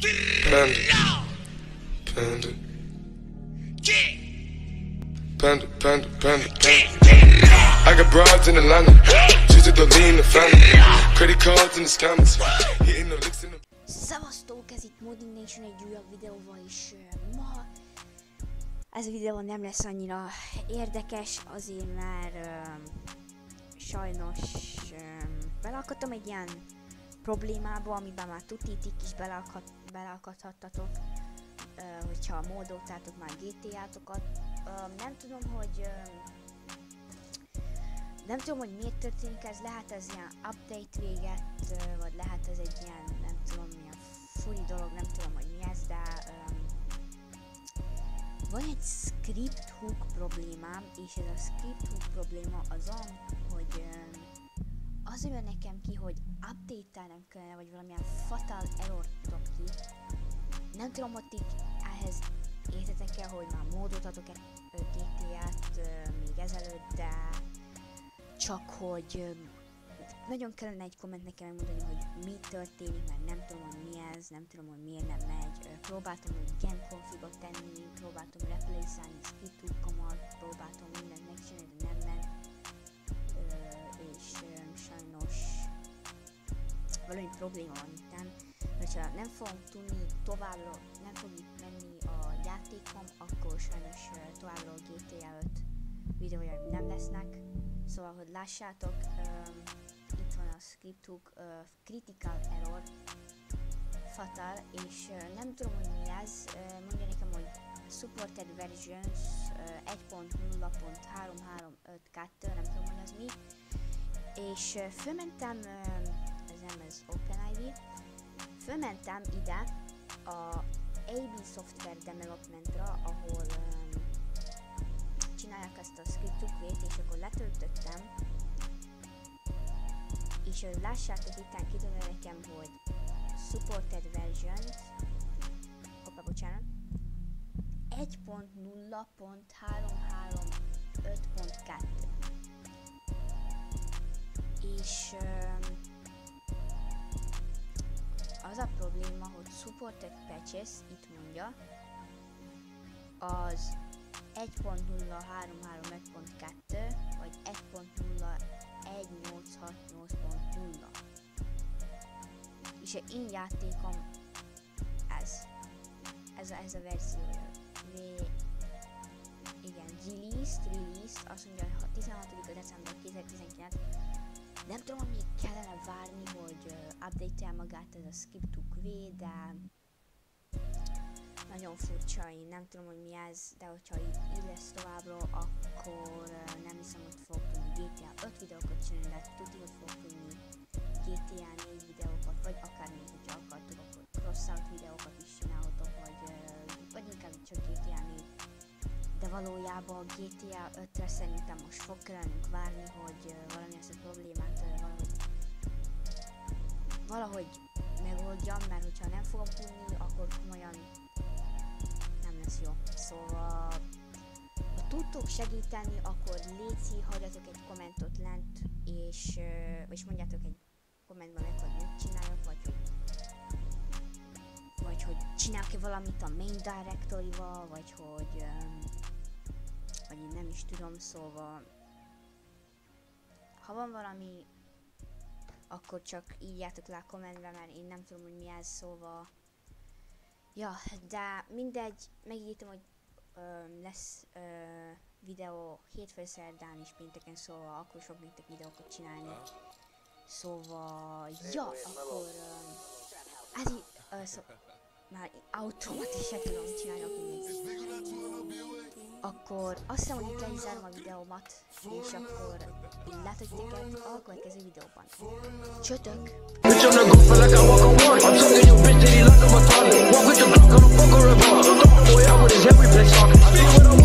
I got broads in Atlanta, just to lean the family, credit cards in the scammers, hitting the licks in the... Szevasztok, ez itt Modding Nation egy újabb videóval, és ma ez a videó nem lesz annyira érdekes, azért mert sajnos beleakadtam egy ilyen problémába, amiben már tuditik is beleakadhattatok, hogyha módoltátok már GTA-tokat. Nem tudom, hogy miért történik ez, lehet ez ilyen update véget, vagy lehet ez egy ilyen, nem tudom milyen furi dolog, nem tudom, hogy mi ez, de van egy scripthook problémám, és ez a scripthook probléma azon, hogy az jön nekem ki, hogy update-elnem kellene, vagy valamilyen fatal error tudok ki. Nem tudom, hogy ti ehhez értetek el, hogy már módoltatok-e GTA-t még ezelőtt, de csak hogy nagyon kellene egy komment nekem megmondani, hogy mi történik, mert nem tudom, hogy mi ez, nem tudom, hogy miért nem megy. Próbáltam hogy gen configot tenni, próbáltam replace-elni scripthook-omat, próbáltam mindent megcsinálni, de nem ment. És sajnos valami probléma van itt, hogyha nem fogom tudni továbbra, nem fog itt menni a játékom, akkor sajnos továbbra a GTA 5 videója nem lesznek. Szóval, hogy lássátok, itt van a scripthook, critical error, fatal, és nem tudom, hogy mi ez, mondja nekem, hogy supported versions 1.0.3352, nem tudom, hogy az mi, és fölmentem, ez OpenID, fölmentem ide a AB Software Developmentra, ahol csinálják ezt a scripthook-vét, és akkor letöltöttem, és lássátok, itten kidobja nekem, hogy supported versions, hoppá, bocsánat, 1.0.335.2, és az a probléma, hogy supported patches, itt mondja, az 1.0.335.2 vagy 1.0.1868.0, és én játékom ez a verziója. Igen, released, azt mondja, 16. december 2019. Nem tudom, hogy még kellene várni, hogy update-el magát ez a scripthook V, de nagyon furcsa, én nem tudom, hogy mi ez, de hogyha így lesz továbbra, akkor nem hiszem, hogy fogok tudni GTA 5 videókat csinálni, de tudni, hogy fogok tudni GTA 4 videókat, vagy akár még, hogyha akartok, akkor crossout videókat is csinálhatok, vagy inkább csak GTA 4. De valójában a GTA 5-re szerintem most fog kellene várni, hogy valami ezt a problémát valahogy megoldjam, mert hogyha nem fogom tudni, akkor komolyan nem lesz jó. Szóval, ha tudtok segíteni, akkor léci, hagyjatok egy kommentot lent, és mondjátok egy kommentben meg, hogy mit csinálok, vagy hogy csinálok-e valamit a main directory-val, vagy hogy én nem is tudom, szóval ha van valami, akkor csak írjátok le a kommentbe, mert én nem tudom, hogy mi ez, szóval ja, de mindegy, megígértem, hogy lesz videó hétfőn, szerdán és pénteken, szóval akkor fogok nektek videókat csinálni, szóval ja, akkor ez így, már automatikusan tudom csinálni, akkor azt hiszem, hogy itt le is zárom a videómat, és akkor látok titeket a következő videóban. Csötök!